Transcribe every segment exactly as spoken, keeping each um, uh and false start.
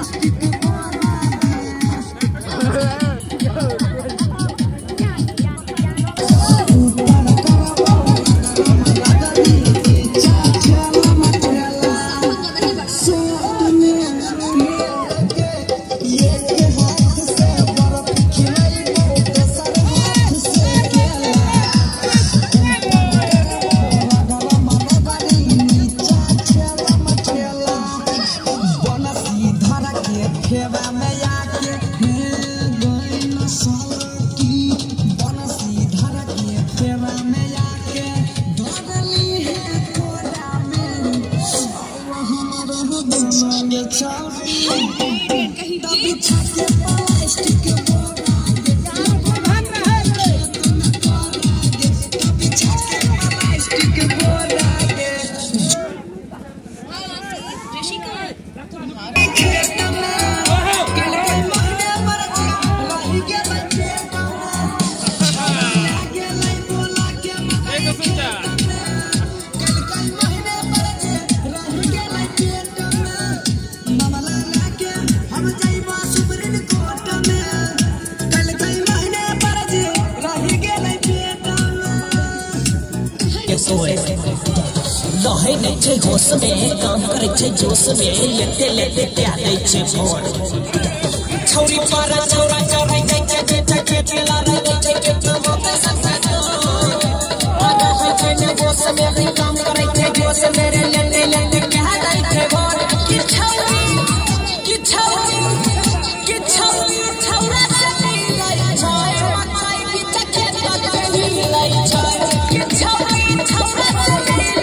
लहे नहीं छे होश में काम करे छे जोश में लेते लेते प्यार दे छे भोर छौरी पारा छौरा चढ़ै जाय छे छे खेत ला रे छे खेत मोते संग आगा है छे ने होश में भी काम करे छे जोश में रे लेते लेते प्यार दे छे भोर कि छौरी कि छौरी कि छौरी छौरा से मिलै छै माय बीच खेत के मिलै छै कि छौरी छौरा से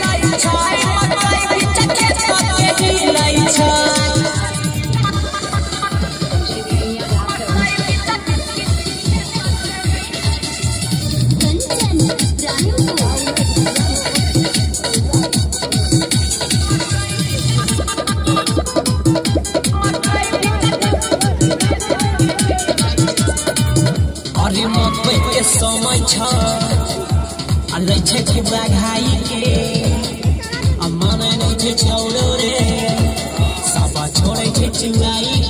समय छ अरे छे छिबा घाई के अमन नहीं छे छौड़ो रे सब छोड़े छे चुराई